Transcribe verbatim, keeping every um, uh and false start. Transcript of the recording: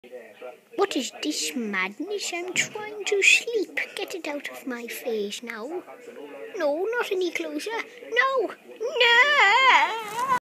What is this madness? I'm trying to sleep. Get it out of my face now. No, not any closer. No! No!